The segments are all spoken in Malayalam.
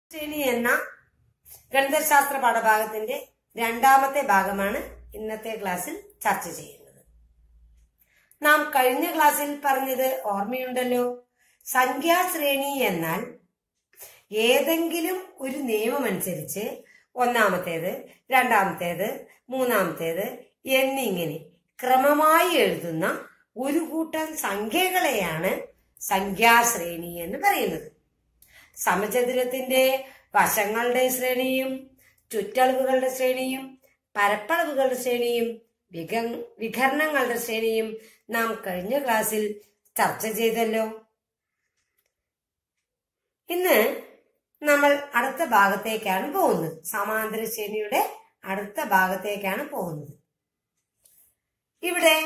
ശ്രേണി എന്ന ഗണിതശാസ്ത്ര പാഠഭാഗത്തിന്റെ രണ്ടാമത്തെ ഭാഗമാണ് ഇന്നത്തെ ക്ലാസ്സിൽ ചർച്ച ചെയ്യുന്നത്. നാം കഴിഞ്ഞ ക്ലാസ്സിൽ പറഞ്ഞത് ഓർമ്മയുണ്ടല്ലോ. സംഖ്യാശ്രേണി എന്നാൽ ഏതെങ്കിലും ഒരു നിയമമനുസരിച്ച് ഒന്നാമത്തേത്, രണ്ടാമത്തേത്, മൂന്നാമത്തേത് എന്നിങ്ങനെ ക്രമമായി എഴുതുന്ന ഒരു കൂട്ടം സംഖ്യകളെയാണ് സംഖ്യാശ്രേണി എന്ന് പറയുന്നത്. സമചതുരത്തിന്റെ വശങ്ങളുടെ ശ്രേണിയും ചുറ്റളവുകളുടെ ശ്രേണിയും പരപ്പളവുകളുടെ ശ്രേണിയും വികരണങ്ങളുടെ ശ്രേണിയും നാം കഴിഞ്ഞ ക്ലാസ്സിൽ ചർച്ച ചെയ്തല്ലോ. ഇന്ന് നമ്മൾ അടുത്ത ഭാഗത്തേക്കാണ് പോകുന്നത്. സമാന്തര ശ്രേണിയുടെ അടുത്ത ഭാഗത്തേക്കാണ് പോകുന്നത്. ഇവിടെ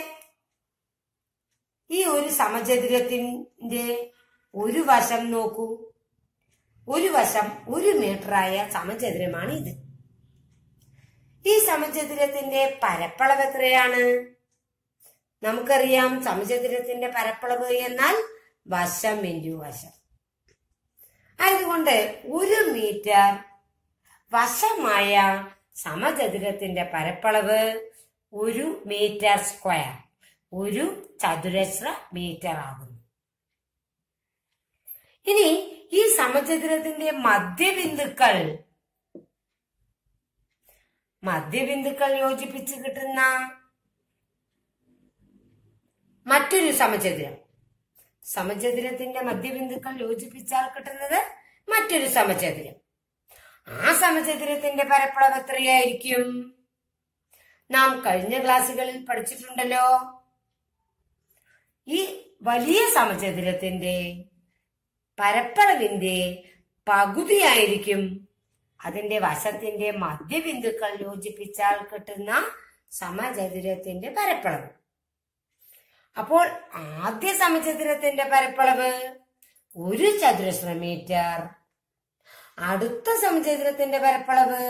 ഈ ഒരു സമചതുരത്തിന്റെ ഒരു വശം നോക്കൂ. ഒരു വശം 1 മീറ്ററായ സമചതുരമാണ് ഇത്. ഈ സമചതുരത്തിന്റെ പരപ്പളവ് എത്രയാണ്? നമുക്കറിയാം, സമചതുരത്തിന്റെ പരപ്പളവ് എന്നാൽ വശം ഇൻറ്റു വശം. അതുകൊണ്ട് 1 മീറ്റർ വശമായ സമചതുരത്തിന്റെ പരപ്പളവ് 1 മീറ്റർ സ്ക്വയർ, 1 ചതുരശ്ര മീറ്റർ ആകുന്നു. ഇനി ഈ സമചതുരത്തിന്റെ മധ്യബിന്ദുക്കൾ യോജിപ്പിച്ച് കിട്ടുന്ന മറ്റൊരു സമചതുരത്തിന്റെ മധ്യബിന്ദുക്കൾ യോജിപ്പിച്ചാൽ കിട്ടുന്നത് മറ്റൊരു സമചതുരം. ആ സമചതുരത്തിന്റെ പരപ്പളവ് എത്രയായിരിക്കും? നാം കഴിഞ്ഞ ക്ലാസ്സുകളിൽ പഠിച്ചിട്ടുണ്ടല്ലോ. ഈ വലിയ സമചതുരത്തിന്റെ പരപ്പളവിന്റെ പകുതിയായിരിക്കും അതിന്റെ വശത്തിന്റെ മധ്യബിന്ദുക്കൾ യോജിപ്പിച്ചാൽ കിട്ടുന്ന സമചതുരത്തിന്റെ പരപ്പളവ്. അപ്പോൾ ആദ്യ സമചതുരത്തിന്റെ പരപ്പളവ് 1 ചതുരശ്ര മീറ്റർ, അടുത്ത സമചതുരത്തിന്റെ പരപ്പളവ്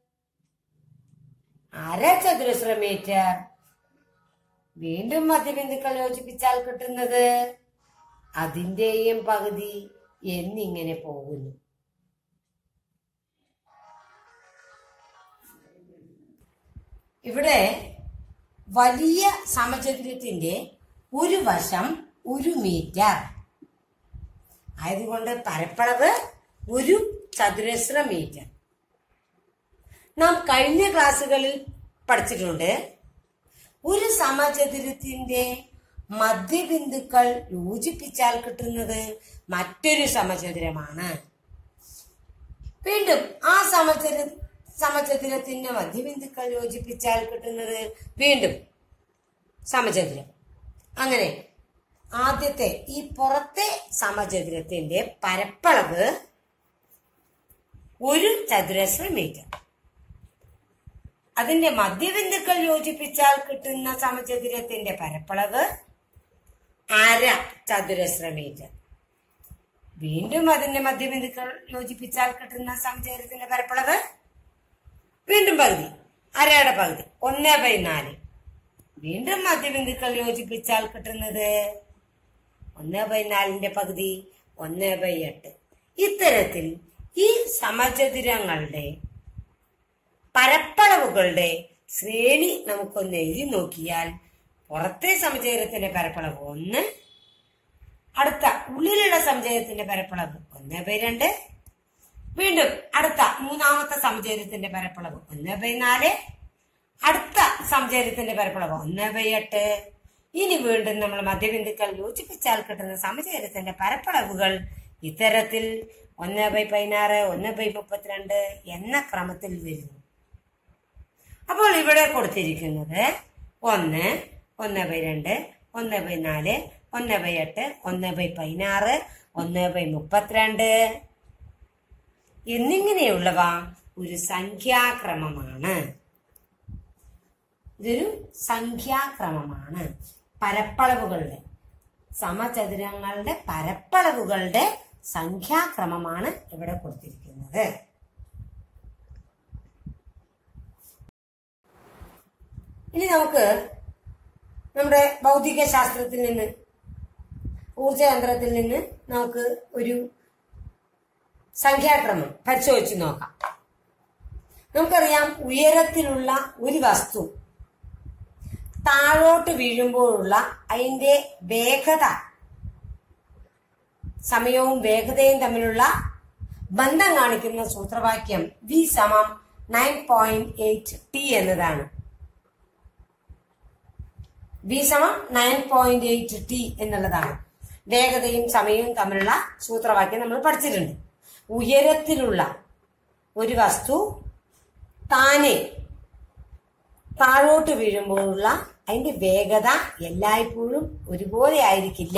1/2 ചതുരശ്ര മീറ്റർ, വീണ്ടും മധ്യബിന്ദുക്കൾ യോജിപ്പിച്ചാൽ കിട്ടുന്നത് അതിന്റെയും പകുതി എന്നിങ്ങനെ പോകുന്നു. ഇവിടെ വലിയ സമചതുരത്തിന്റെ ഒരു വശം 1 മീറ്റർ ആയതുകൊണ്ട് പരപ്പളവ് 1 ചതുരശ്ര മീറ്റർ. നാം കഴിഞ്ഞ ക്ലാസ്സുകളിൽ പഠിച്ചിട്ടുണ്ട്, ഒരു സമചതുരത്തിന്റെ മധ്യബിന്ദുക്കൾ യോജിപ്പിച്ചാൽ കിട്ടുന്നത് മറ്റൊരു സമചതുരമാണ്. വീണ്ടും ആ സമചതുരത്തിന്റെ മധ്യബിന്ദുക്കൾ യോജിപ്പിച്ചാൽ കിട്ടുന്നത് വീണ്ടും സമചതുരം. അങ്ങനെ ആദ്യത്തെ ഈ പുറത്തെ സമചതുരത്തിന്റെ പരപ്പളവ് 1 ചതുരശ്ര മീറ്റർ, അതിന്റെ മധ്യബിന്ദുക്കൾ യോജിപ്പിച്ചാൽ കിട്ടുന്ന സമചതുരത്തിന്റെ പരപ്പളവ് 1/2 ചതുരശ്ര മീറ്റർ. വീണ്ടും അതിന്റെ മധ്യബിന്ദുക്കൾ യോജിപ്പിച്ചാൽ കിട്ടുന്ന സമചതുരത്തിന്റെ പരപ്പളവ് വീണ്ടും പകുതി, 1/2 പകുതി, 1/4. വീണ്ടും മധ്യബിന്ദുക്കൾ യോജിപ്പിച്ചാൽ കിട്ടുന്നത് 1/4ന്റെ പകുതി, 1/8. ഇത്തരത്തിൽ ഈ സമചതുരങ്ങളുടെ പരപ്പളവുകളുടെ ശ്രേണി നമുക്കൊന്ന് എഴുതി നോക്കിയാൽ പുറത്തെ സമചതുരത്തിന്റെ പരപ്പളവ് 1, അടുത്ത ഉള്ളിലുള്ള സമചതുരത്തിന്റെ പരപ്പളവ് 1/2, വീണ്ടും അടുത്ത മൂന്നാമത്തെ സമചതുരത്തിന്റെ പരപ്പളവ് 1/4, അടുത്ത സമചതുരത്തിന്റെ പരപ്പളവ് 1/8. ഇനി വീണ്ടും നമ്മൾ മധ്യബിന്ദുക്കൾ യോജിപ്പിച്ചാൽ കിട്ടുന്ന സമചതുരത്തിന്റെ പരപ്പളവുകൾ ഇത്തരത്തിൽ 1/16, 1/32 എന്ന ക്രമത്തിൽ വരുന്നു. അപ്പോൾ ഇവിടെ കൊടുത്തിരിക്കുന്നത് 1, 1/2, 1/4, 1/8, 1/16, 1/32 എന്നിങ്ങനെയുള്ളവ ഒരു സംഖ്യാക്രമമാണ്. ഇതൊരു സംഖ്യാക്രമമാണ്. പരപ്പളവുകളുടെ, സമചതുരങ്ങളുടെ പരപ്പളവുകളുടെ സംഖ്യാക്രമമാണ് ഇവിടെ കൊടുത്തിരിക്കുന്നത്. ഇനി നമുക്ക് നമ്മുടെ ഭൗതിക ശാസ്ത്രത്തിൽ നിന്ന്, ഊർജതന്ത്രത്തിൽ നിന്ന് നമുക്ക് ഒരു സംഖ്യാക്രമം പരിശോധിച്ച് നോക്കാം. നമുക്കറിയാം, ഉയരത്തിലുള്ള ഒരു വസ്തു താഴോട്ട് വീഴുമ്പോഴുള്ള അതിന്റെ വേഗത, സമയവും വേഗതയും തമ്മിലുള്ള ബന്ധം കാണിക്കുന്ന സൂത്രവാക്യം V = 9.8 t എന്നതാണ്. V = 9.8 t എന്നുള്ളതാണ്. വേഗതയും സമയവും തമ്മിലുള്ള സൂത്രവാക്യം നമ്മൾ പഠിച്ചിട്ടുണ്ട്. ഉയരത്തിലുള്ള ഒരു വസ്തു താനെ താഴോട്ട് വീഴുമ്പോഴുള്ള അതിന്റെ വേഗത എല്ലായ്പ്പോഴും ഒരുപോലെ ആയിരിക്കില്ല.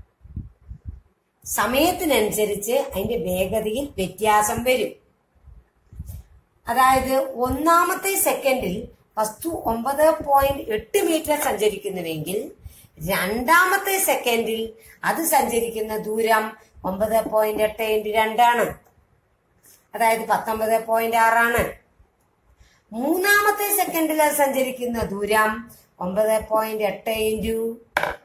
സമയത്തിനനുസരിച്ച് അതിന്റെ വേഗതയിൽ വ്യത്യാസം വരും. അതായത് ഒന്നാമത്തെ സെക്കൻഡിൽ വസ്തു 9.8 മീറ്റർ സഞ്ചരിക്കുന്നുവെങ്കിൽ രണ്ടാമത്തെ സെക്കൻഡിൽ അത് സഞ്ചരിക്കുന്ന ദൂരം 9.8 × 2 ആണ്. അതായത് 19.6 ആണ്. മൂന്നാമത്തെ സെക്കൻഡിൽ അത് സഞ്ചരിക്കുന്ന ദൂരം 9.8 ×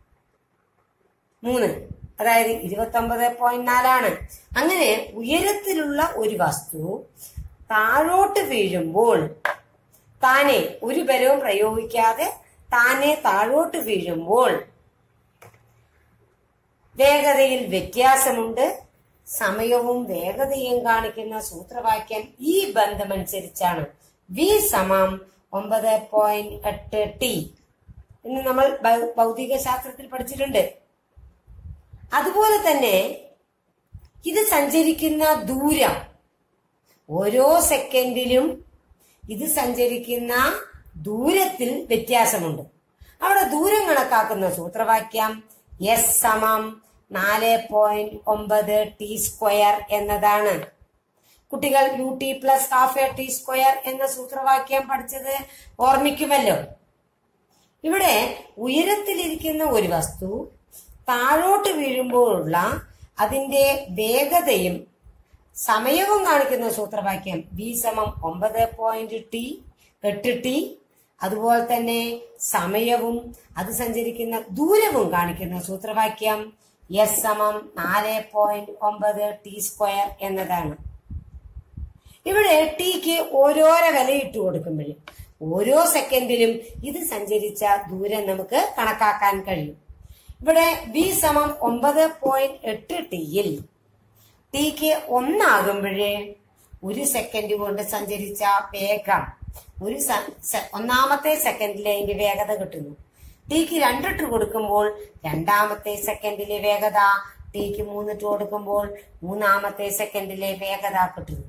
3, അതായത് 29.4 ആണ്. അങ്ങനെ ഉയരത്തിലുള്ള ഒരു വസ്തു താഴോട്ട് വീഴുമ്പോൾ താനെ ഒരു ബലവും പ്രയോഗിക്കാതെ താനെ താഴോട്ട് വീഴുമ്പോൾ വേഗതയിൽ വ്യത്യാസമുണ്ട്. സമയവും വേഗതയും കാണിക്കുന്ന സൂത്രവാക്യം ഈ ബന്ധമനുസരിച്ചാണ്. V = 9.8 t എന്ന് നമ്മൾ ഭൗതിക ശാസ്ത്രത്തിൽ പഠിച്ചിട്ടുണ്ട്. അതുപോലെ തന്നെ ഇത് സഞ്ചരിക്കുന്ന ദൂരം, ഓരോ സെക്കൻഡിലും ഇത് സഞ്ചരിക്കുന്ന ദൂരത്തിൽ വ്യത്യാസമുണ്ട്. അവിടെ ദൂരം കണക്കാക്കുന്ന സൂത്രവാക്യം S = 4.9 t² എന്നതാണ്. കുട്ടികൾ ut + ½ എന്ന സൂത്രവാക്യം പഠിച്ചത് ഓർമ്മിക്കുമല്ലോ. ഇവിടെ ഉയരത്തിലിരിക്കുന്ന ഒരു വസ്തു താഴോട്ട് വീഴുമ്പോഴുള്ള അതിന്റെ വേഗതയും സമയവും കാണിക്കുന്ന സൂത്രവാക്യം V = 9.8 t. അതുപോലെ തന്നെ സമയവും അത് സഞ്ചരിക്കുന്ന ദൂരവും കാണിക്കുന്ന സൂത്രവാക്യം S = 4.9 t² എന്നതാണ്. ഇവിടെ ടിക്ക് ഓരോരോ വിലയിട്ട് കൊടുക്കുമ്പോഴും ഓരോ സെക്കൻഡിലും ഇത് സഞ്ചരിച്ച ദൂരം നമുക്ക് കണക്കാക്കാൻ കഴിയും. ഇവിടെ V = 9.8 ടിയിൽ ടിക്ക് 1 ആകുമ്പോഴേ ഒരു സെക്കൻഡ് കൊണ്ട് സഞ്ചരിച്ച വേഗം ഒന്നാമത്തെ സെക്കൻഡിലെ അതിന്റെ വേഗത കിട്ടുന്നു. ടിക്ക് 2 ഇട്ട് കൊടുക്കുമ്പോൾ രണ്ടാമത്തെ സെക്കൻഡിലെ വേഗത, ടിക്ക് 3 ഇട്ട് കൊടുക്കുമ്പോൾ മൂന്നാമത്തെ സെക്കൻഡിലെ വേഗത കിട്ടുന്നു.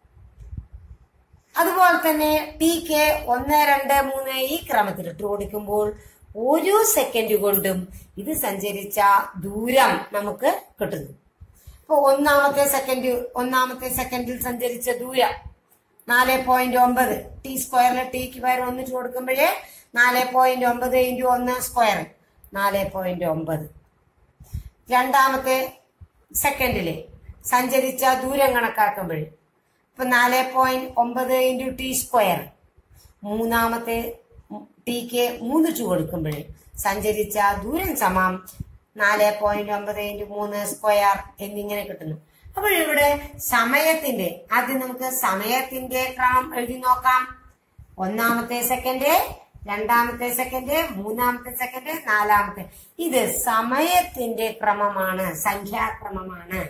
അതുപോലെ തന്നെ ടിക്ക് 1, 2, 3 ഈ ക്രമത്തിൽ ഇട്ട് കൊടുക്കുമ്പോൾ ഓരോ സെക്കൻഡ് കൊണ്ടും ഇത് സഞ്ചരിച്ച ദൂരം നമുക്ക് കിട്ടുന്നു. ഇപ്പൊ ഒന്നാമത്തെ സെക്കൻഡിൽ സഞ്ചരിച്ച ദൂരം 4.9 t². ടിക്ക് പകരം 1 ഇട്ട് കൊടുക്കുമ്പോഴേ 4.9 × 1² 4.9. രണ്ടാമത്തെ സെക്കൻഡില് സഞ്ചരിച്ച ദൂരം കണക്കാക്കുമ്പോൾ ഇപ്പൊ 4.9 × t². മൂന്നാമത്തെ ടിക്ക് 3 ഇട്ട് കൊടുക്കുമ്പോൾ സഞ്ചരിച്ച ദൂരം സമം 4.9 × 3² എന്നിങ്ങനെ കിട്ടുന്നു. അപ്പോൾ ഇവിടെ സമയത്തിന്റെ ആദ്യം നമുക്ക് സമയത്തിന്റെ ക്രമം എഴുതി നോക്കാം. ഒന്നാമത്തെ സെക്കൻഡ്, രണ്ടാമത്തെ സെക്കൻഡ്, മൂന്നാമത്തെ സെക്കൻഡ്, നാലാമത്തെ. ഇത് സമയത്തിന്റെ ക്രമമാണ്, സംഖ്യാക്രമമാണ്.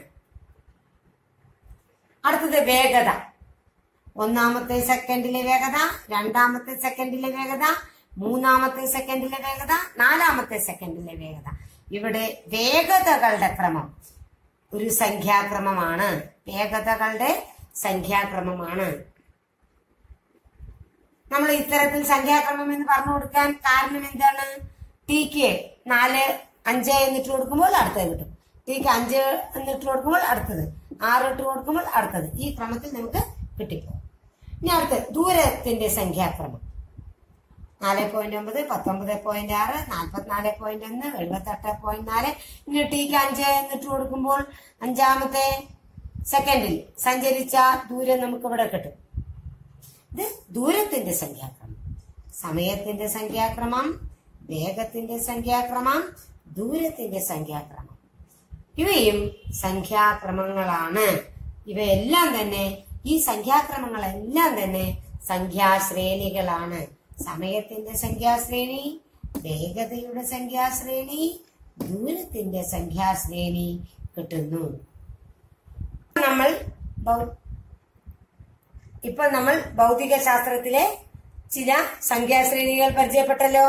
അടുത്തത് വേഗത. ഒന്നാമത്തെ സെക്കൻഡിലെ വേഗത, രണ്ടാമത്തെ സെക്കൻഡിലെ വേഗത, മൂന്നാമത്തെ സെക്കൻഡിലെ വേഗത, നാലാമത്തെ സെക്കൻഡിലെ വേഗത. ഇവിടെ വേഗതകളുടെ ക്രമം ഒരു സംഖ്യാക്രമമാണ്. വേഗതകളുടെ സംഖ്യാക്രമമാണ്. നമ്മൾ ഇത്തരത്തിൽ സംഖ്യാക്രമം എന്ന് പറഞ്ഞു കൊടുക്കാൻ കാരണം എന്താണ്? ടിക്ക് 4, 5 എന്നിട്ട് കൊടുക്കുമ്പോൾ അടുത്തത് കിട്ടും. ടിക്ക് 5 എന്നിട്ട് കൊടുക്കുമ്പോൾ അടുത്തത്, 6 ഇട്ട് കൊടുക്കുമ്പോൾ അടുത്തത്. ഈ ക്രമത്തിൽ നമുക്ക് കിട്ടിപ്പോ. ഇനി അടുത്ത് ദൂരത്തിന്റെ സംഖ്യാക്രമം 4.9, 19.6, 44.1, 78.4. ഇനി ടിക്ക് 5 എന്നിട്ട് കൊടുക്കുമ്പോൾ അഞ്ചാമത്തെ സെക്കൻഡിൽ സഞ്ചരിച്ച ദൂരം നമുക്ക് ഇവിടെ കിട്ടും. ഇത് ദൂരത്തിന്റെ സംഖ്യാക്രമം. സമയത്തിന്റെ സംഖ്യാക്രമം, വേഗത്തിന്റെ സംഖ്യാക്രമം, ദൂരത്തിന്റെ സംഖ്യാക്രമം, ഇവയും സംഖ്യാക്രമങ്ങളാണ്. ഇവയെല്ലാം തന്നെ, ഈ സംഖ്യാക്രമങ്ങളെല്ലാം തന്നെ സംഖ്യാശ്രേണികളാണ്. സമയത്തിന്റെ സംഖ്യാശ്രേണി, വേഗതയുടെ സംഖ്യാശ്രേണി, ദൂരത്തിന്റെ സംഖ്യാശ്രേണി കിട്ടുന്നു. നമ്മൾ ഭൗതിക ശാസ്ത്രത്തിലെ ചില സംഖ്യാശ്രേണികൾ പരിചയപ്പെട്ടല്ലോ.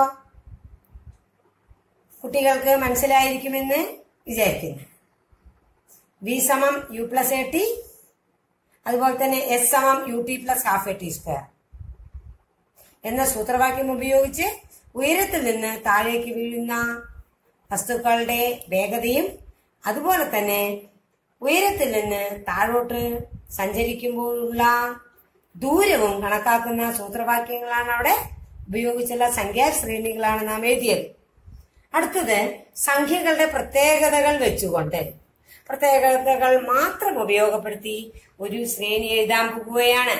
കുട്ടികൾക്ക് മനസ്സിലായിരിക്കുമെന്ന് വിചാരിക്കുന്നു. V = U + AT, അതുപോലെ തന്നെ S = UT + ½ AT² എന്ന സൂത്രവാക്യം ഉപയോഗിച്ച് ഉയരത്തിൽ നിന്ന് താഴേക്ക് വീഴുന്ന വസ്തുക്കളുടെ വേഗതയും അതുപോലെ തന്നെ ഉയരത്തിൽ നിന്ന് താഴോട്ട് സഞ്ചരിക്കുമ്പോഴുള്ള ദൂരവും കണക്കാക്കുന്ന സൂത്രവാക്യങ്ങളാണ് അവിടെ ഉപയോഗിച്ചുള്ള സംഖ്യാശ്രേണികളാണ് നാം എഴുതിയത്. അടുത്തത് സംഖ്യകളുടെ പ്രത്യേകതകൾ വെച്ചുകൊണ്ട്, പ്രത്യേകതകൾ മാത്രം ഉപയോഗപ്പെടുത്തി ഒരു ശ്രേണി എഴുതാൻ പോകുകയാണ്.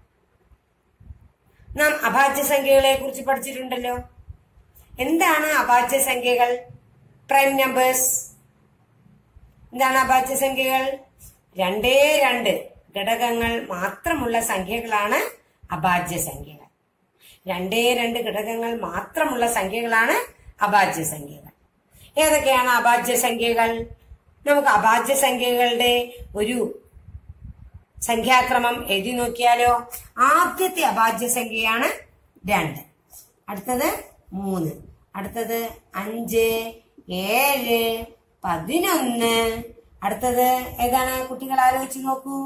നാം അഭാജ്യ സംഖ്യകളെ കുറിച്ച് പഠിച്ചിട്ടുണ്ടല്ലോ. എന്താണ് അഭാജ്യ സംഖ്യകൾ? Prime numbers. എന്താണ് അഭാജ്യ സംഖ്യകൾ? 2 ഘടകങ്ങൾ മാത്രമുള്ള സംഖ്യകളാണ് അഭാജ്യ സംഖ്യകൾ. 2 ഘടകങ്ങൾ മാത്രമുള്ള സംഖ്യകളാണ് അഭാജ്യ സംഖ്യകൾ. ഏതൊക്കെയാണ് അഭാജ്യ സംഖ്യകൾ? നമുക്ക് അഭാജ്യ സംഖ്യകളുടെ ഒരു സംഖ്യാക്രമം എഴുതി നോക്കിയാലോ. ആദ്യത്തെ അഭാജ്യ സംഖ്യയാണ് 2, അടുത്തത് 3, അടുത്തത് 5, 7, 11, അടുത്തത് ഏതാണ്? കുട്ടികൾ ആലോചിച്ച് നോക്കൂ.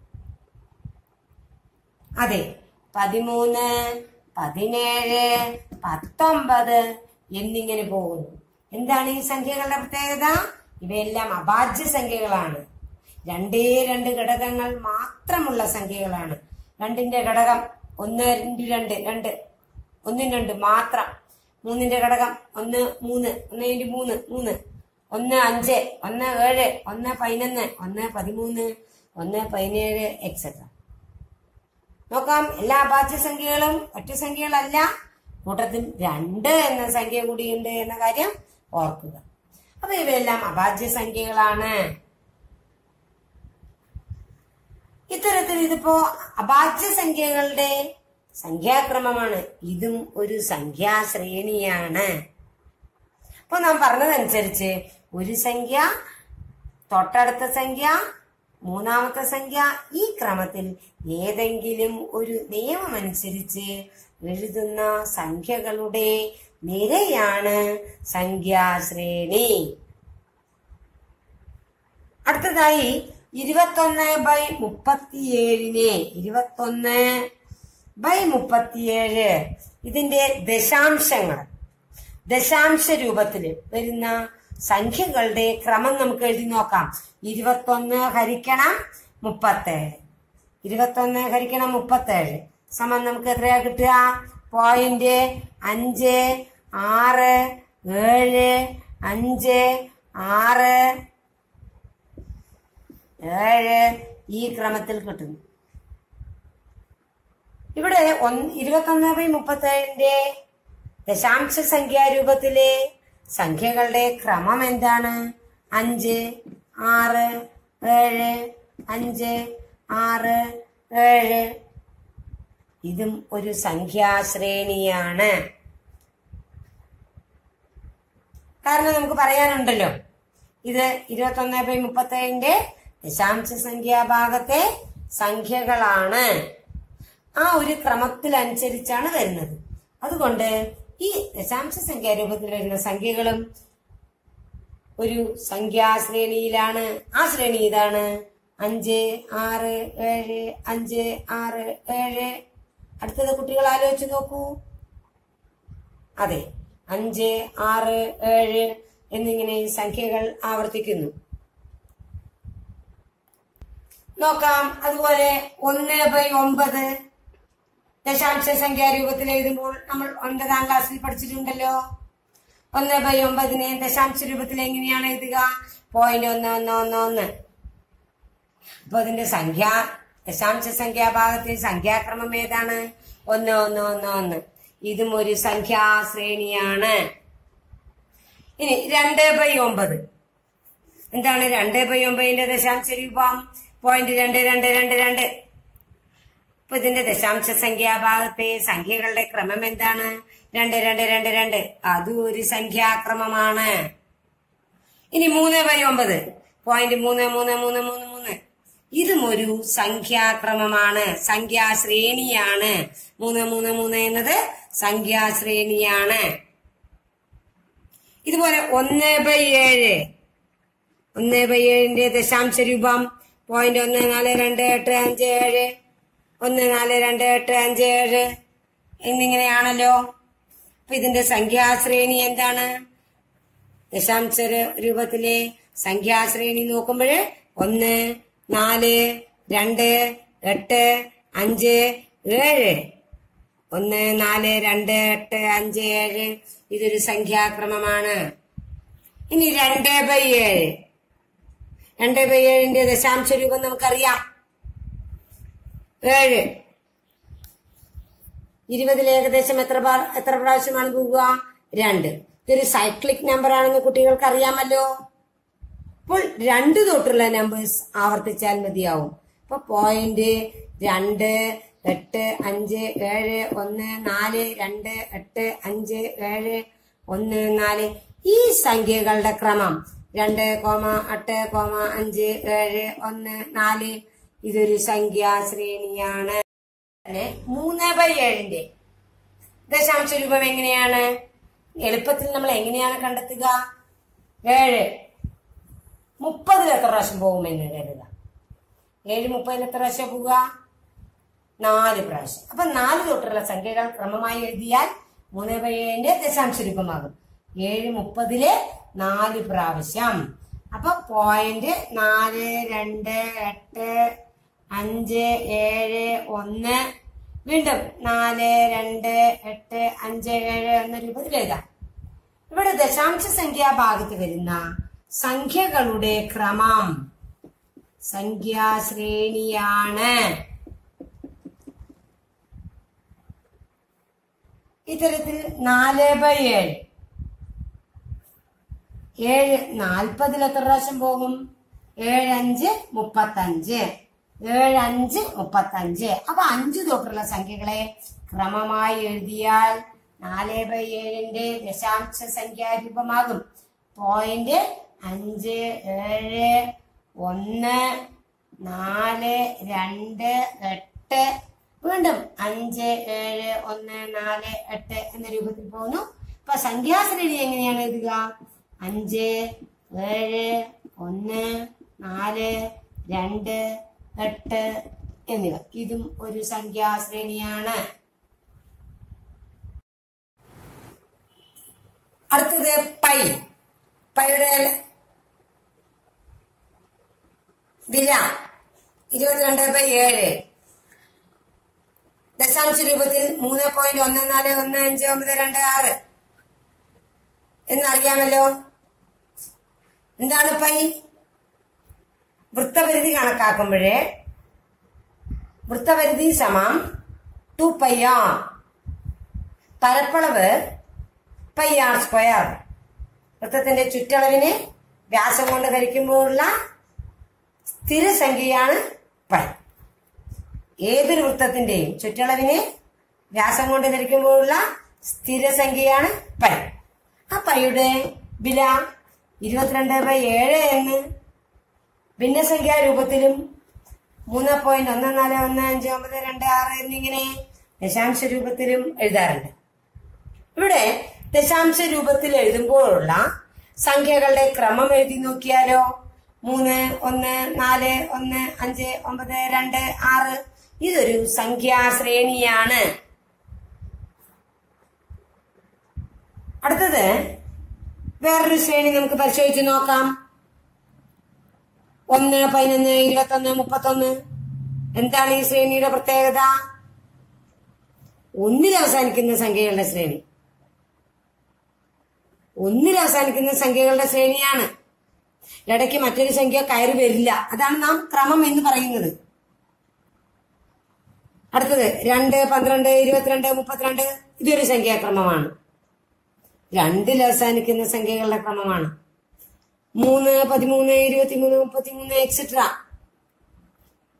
അതെ, 13, 17, 19 എന്നിങ്ങനെ പോകുന്നു. എന്താണ് ഈ സംഖ്യകളുടെ പ്രത്യേകത? ഇവയെല്ലാം അഭാജ്യ സംഖ്യകളാണ്. 2 ഘടകങ്ങൾ മാത്രമുള്ള സംഖ്യകളാണ്. 2ന്റെ ഘടകം 1 × 2 1 2 മാത്രം. 3ന്റെ ഘടകം 1 3 1 × 3 3 1 5 1 7 1 11 1 13 1 17 etc. നോക്കാം, എല്ലാ അഭാജ്യ സംഖ്യകളും ഒറ്റ സംഖ്യകളല്ല, കൂട്ടത്തിൽ 2 എന്ന സംഖ്യ കൂടിയുണ്ട് എന്ന കാര്യം ഓർക്കുക. അപ്പൊ ഇവയെല്ലാം അഭാജ്യ സംഖ്യകളാണ്. ഇത്തരത്തിൽ ഇതിപ്പോ അഭാജ്യ സംഖ്യകളുടെ സംഖ്യാക്രമമാണ്. ഇതും ഒരു സംഖ്യാശ്രേണിയാണ്. അപ്പൊ നാം പറഞ്ഞതനുസരിച്ച് ഒരു സംഖ്യ, തൊട്ടടുത്ത സംഖ്യ, മൂന്നാമത്തെ സംഖ്യ, ഈ ക്രമത്തിൽ ഏതെങ്കിലും ഒരു നിയമമനുസരിച്ച് എഴുതുന്ന സംഖ്യകളുടെ നിരയാണ് സംഖ്യാശ്രേണി. അടുത്തതായി 21/37 21/37 ഇതിന്റെ ദശാംശങ്ങൾ, ദശാംശ രൂപത്തിൽ വരുന്ന സംഖ്യകളുടെ ക്രമം നമുക്ക് എഴുതി നോക്കാം. 21 ഹരിക്കണം 37 21 ഹരിക്കണം 37 സമം നമുക്ക് എത്രയാ കിട്ടുക? 0.567567 ഈ ക്രമത്തിൽ കിട്ടുന്നു. ഇവിടെ 21/37 ദശാംശ സംഖ്യാരൂപത്തിലെ സംഖ്യകളുടെ ക്രമം എന്താണ്? 5 6 7 5 6 7. ഇതും ഒരു സംഖ്യാശ്രേണിയാണ്. കാരണം നമുക്ക് പറയാനുണ്ടല്ലോ, ഇത് 21/37 ദശാംശ സംഖ്യാഭാഗത്തെ സംഖ്യകളാണ്. ആ ഒരു ക്രമത്തിലനുസരിച്ചാണ് വരുന്നത്. അതുകൊണ്ട് ഈ ദശാംശ സംഖ്യാരൂപത്തിൽ വരുന്ന സംഖ്യകളും ഒരു സംഖ്യാശ്രേണിയിലാണ്. ആ ശ്രേണി ഇതാണ്: 5 6 7 5 6 7. അടുത്തത് കുട്ടികൾ ആലോചിച്ച് നോക്കൂ. അതെ, 5 6 7 എന്നിങ്ങനെ സംഖ്യകൾ ആവർത്തിക്കുന്നു. നോക്കാം. അതുപോലെ 1/9 ദശാംശ സംഖ്യാരൂപത്തിൽ എഴുതുമ്പോൾ നമ്മൾ 9ാം ക്ലാസ്സിൽ പഠിച്ചിട്ടുണ്ടല്ലോ. 1/9 ദശാംശ രൂപത്തിൽ എങ്ങനെയാണ് എഴുതുക? 0.1111. അപ്പൊ അതിന്റെ ദശാംശ സംഖ്യാഭാഗത്തെ സംഖ്യാക്രമം ഏതാണ്? 1111. ഇതും ഒരു സംഖ്യാശ്രേണിയാണ്. ഇനി 2/9 എന്താണ്? 2/9 ദശാംശ രൂപം 0.2222. അപ്പൊ ഇതിന്റെ ദശാംശ സംഖ്യാഭാഗത്തെ സംഖ്യകളുടെ ക്രമം എന്താണ്? 2222. അതും ഒരു സംഖ്യാക്രമമാണ്. ഇനി 3/9 0.3333. ഇതും ഒരു സംഖ്യാക്രമമാണ്, സംഖ്യാശ്രേണിയാണ്. 333 എന്നത് സംഖ്യാശ്രേണിയാണ്. ഇതുപോലെ 1/7 1/7ന്റെ ദശാംശ രൂപം 0.142857 142857 എന്നിങ്ങനെയാണല്ലോ. അപ്പൊ ഇതിന്റെ സംഖ്യാശ്രേണി എന്താണ്? ദശാംശ രൂപത്തിലെ സംഖ്യാശ്രേണി നോക്കുമ്പോൾ 1 4 2 8 5 7 1 4 2 8 5 7 ഇതൊരു സംഖ്യാക്രമമാണ്. ഇനി 2/7 2/7ന്റെ ദശാംശ രൂപം നമുക്കറിയാം 7. 20 ഏകദേശം എത്ര പ്രാവശ്യമാണ് പോവുക? 2. ഇതൊരു സൈക്ലിക് നമ്പർ ആണെന്ന് കുട്ടികൾക്ക് അറിയാമല്ലോ. അപ്പോൾ 2 തൊട്ടുള്ള നമ്പേഴ്സ് ആവർത്തിച്ചാൽ മതിയാവും. അപ്പൊ 0.25714 ഈ സംഖ്യകളുടെ ക്രമം 2,8,5,7,1,4 ഇതൊരു സംഖ്യാശ്രേണിയാണ്. 3/7ന്റെ ദശാംശ രൂപം എങ്ങനെയാണ്? എളുപ്പത്തിൽ നമ്മൾ എങ്ങനെയാണ് കണ്ടെത്തുക? 7 30 എത്ര പ്രാവശ്യം പോകുമെന്ന് കരുതുക. 7 30 എത്ര പ്രാവശ്യം പോവുക? 4 പ്രാവശ്യം. അപ്പൊ 4 തൊട്ടുള്ള സംഖ്യകൾ ക്രമമായി എഴുതിയാൽ 3/7ന്റെ ദശാംശ രൂപമാകും. 7 30 4 പ്രാവശ്യം. അപ്പൊ 0.428571 വീണ്ടും 428571 എന്ന രൂപത്തിൽ എഴുതാം. ഇവിടെ ദശാംശ സംഖ്യാഭാഗത്ത് വരുന്ന സംഖ്യകളുടെ ക്രമം സംഖ്യാശ്രേണിയാണ്. ഇത്തരത്തിൽ 4/7 7 40 എത്ര പ്രാവശ്യം പോകും? 7 5 35 7 5 35. അപ്പൊ 5 തൊട്ടുള്ള സംഖ്യകളെ ക്രമമായി എഴുതിയാൽ 4/7ന്റെ ദശാംശ സംഖ്യാരൂപമാകും 0.57148 വീണ്ടും 57148 എന്ന രൂപത്തിൽ പോകുന്നു. അപ്പൊ സംഖ്യാശ്രേണി എങ്ങനെയാണ് എഴുതുക? 5 7 1 4 2 8 എന്നിവ. ഇതും ഒരു സംഖ്യാശ്രേണിയാണ്. അടുത്തത് പൈയുടെ വില 22/7 ദശാംശ രൂപത്തിൽ 3.141596 എന്നറിയാമല്ലോ. എന്താണ് പൈ? വൃത്തപരിധി കണക്കാക്കുമ്പോഴേ വൃത്തപരിധി സമം 2πr, പരപ്പളവ് πr². വൃത്തത്തിന്റെ ചുറ്റളവിന് വ്യാസം കൊണ്ട് ഹരിക്കുമ്പോഴുള്ള സ്ഥിരസംഖ്യയാണ് പൈ. ഏതൊരു വൃത്തത്തിന്റെയും ചുറ്റളവിന് വ്യാസം കൊണ്ട് ഹരിക്കുമ്പോഴുള്ള സ്ഥിരസംഖ്യയാണ് പൈ. ആ പൈയുടെ വില 22/7 എന്ന് ഭിന്നസംഖ്യാ രൂപത്തിലും 3.141596 എന്നിങ്ങനെ ദശാംശ രൂപത്തിലും എഴുതാറുണ്ട്. ഇവിടെ ദശാംശ രൂപത്തിൽ എഴുതുമ്പോഴുള്ള സംഖ്യകളുടെ ക്രമം എഴുതി നോക്കിയാലോ? 3 1 4 1 5 9 2 6 ഇതൊരു സംഖ്യാശ്രേണിയാണ്. അടുത്തത് വേറൊരു ശ്രേണി നമുക്ക് പരിശോധിച്ച് നോക്കാം. 1 11 21 31. എന്താണ് ഈ ശ്രേണിയുടെ പ്രത്യേകത? 1 അവസാനിക്കുന്ന സംഖ്യകളുടെ ശ്രേണി. 1 അവസാനിക്കുന്ന സംഖ്യകളുടെ ശ്രേണിയാണ്. ഇടയ്ക്ക് മറ്റൊരു സംഖ്യ കയറി വരില്ല. അതാണ് നാം ക്രമം എന്ന് പറയുന്നത്. അടുത്തത് 2 12 22 32. ഇതൊരു സംഖ്യാക്രമമാണ്. 2 അവസാനിക്കുന്ന സംഖ്യകളുടെ ക്രമമാണ്. 3 13 23 33 എക്സെട്ര.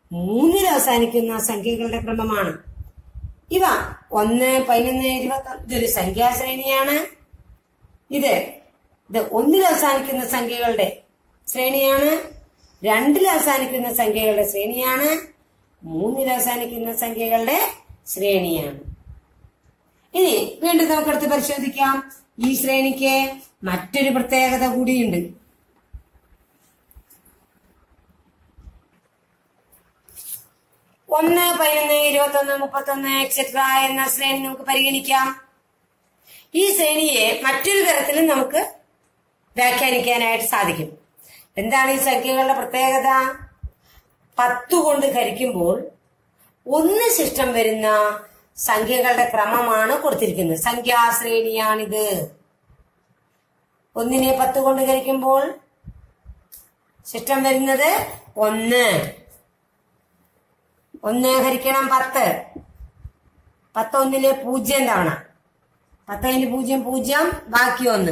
3 അവസാനിക്കുന്ന സംഖ്യകളുടെ ക്രമമാണ്. ഇവ 1, 11, 21 ഇതൊരു സംഖ്യാശ്രേണിയാണ്. ഇത് 1 അവസാനിക്കുന്ന സംഖ്യകളുടെ ശ്രേണിയാണ്. 2 അവസാനിക്കുന്ന സംഖ്യകളുടെ ശ്രേണിയാണ്. 3 അവസാനിക്കുന്ന സംഖ്യകളുടെ ശ്രേണിയാണ്. ഇനി വീണ്ടും നമുക്കെടുത്ത് പരിശോധിക്കാം. ഈ ശ്രേണിക്ക് മറ്റൊരു പ്രത്യേകത കൂടിയുണ്ട്. 1, 11, 21, 31 എക്സെട്ര എന്ന ശ്രേണി നമുക്ക് പരിഗണിക്കാം. ഈ ശ്രേണിയെ മറ്റൊരു തരത്തിലും നമുക്ക് വ്യാഖ്യാനിക്കാനായിട്ട് സാധിക്കും. എന്താണ് ഈ സംഖ്യകളുടെ പ്രത്യേകത? 10 കൊണ്ട് ഹരിക്കുമ്പോൾ 1 ശിഷ്ടം വരുന്ന സംഖ്യകളുടെ ക്രമമാണ് കൊടുത്തിരിക്കുന്നത്. സംഖ്യാശ്രേണിയാണിത്. 1നെ 10 കൊണ്ട് ഹരിക്കുമ്പോൾ ശിഷ്ടം വരുന്നത് 1. 1 ഹരിക്കണം 10. 10 1ലെ 0 തവണ. 10 × 0 0, ബാക്കി 1.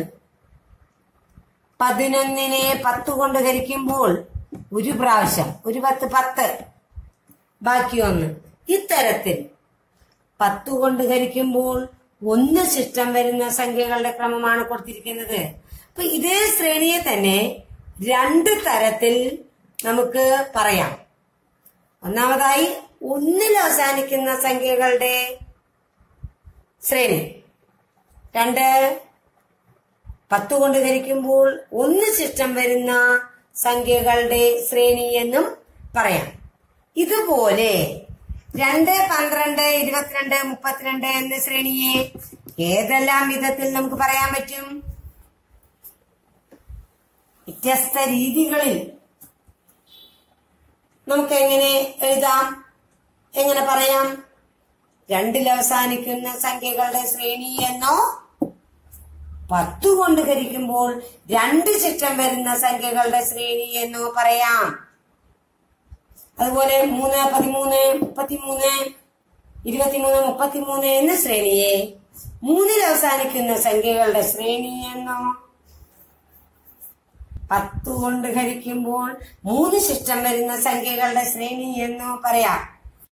11നെ 10 കൊണ്ട് ഹരിക്കുമ്പോൾ ഒരു പ്രാവശ്യം, ഒരു 10 10, ബാക്കി 1. ഇത്തരത്തിൽ 10 കൊണ്ട് ഹരിക്കുമ്പോൾ 1 ശിഷ്ടം വരുന്ന സംഖ്യകളുടെ ക്രമമാണ് കൊടുത്തിരിക്കുന്നത്. അപ്പൊ ഇതേ ശ്രേണിയെ തന്നെ 2 തരത്തിൽ നമുക്ക് പറയാം. ഒന്നാമതായി 1 അവസാനിക്കുന്ന സംഖ്യകളുടെ ശ്രേണി. 2, 10 കൊണ്ട് ഹരിക്കുമ്പോൾ 1 ശിഷ്ടം വരുന്ന സംഖ്യകളുടെ ശ്രേണി എന്നും പറയാം. ഇതുപോലെ 2, 12, 22, 32 എന്ന ശ്രേണിയെ ഏതെല്ലാം വിധത്തിൽ നമുക്ക് പറയാൻ പറ്റും? വ്യത്യസ്ത രീതികളിൽ നമുക്ക് എങ്ങനെ എഴുതാം, എങ്ങനെ പറയാം? 2 അവസാനിക്കുന്ന സംഖ്യകളുടെ ശ്രേണി എന്നോ 10 കൊണ്ട് ഹരിക്കുമ്പോൾ 2 ശിഷ്ടം വരുന്ന സംഖ്യകളുടെ ശ്രേണി എന്നോ പറയാം. അതുപോലെ 3, 13, 33, 23, 33 എന്ന ശ്രേണിയെ 3 അവസാനിക്കുന്ന സംഖ്യകളുടെ ശ്രേണി എന്നോ 10 കൊണ്ട് ഹരിക്കുമ്പോൾ 3 ശിഷ്ടം വരുന്ന സംഖ്യകളുടെ ശ്രേണി എന്നോ പറയാം.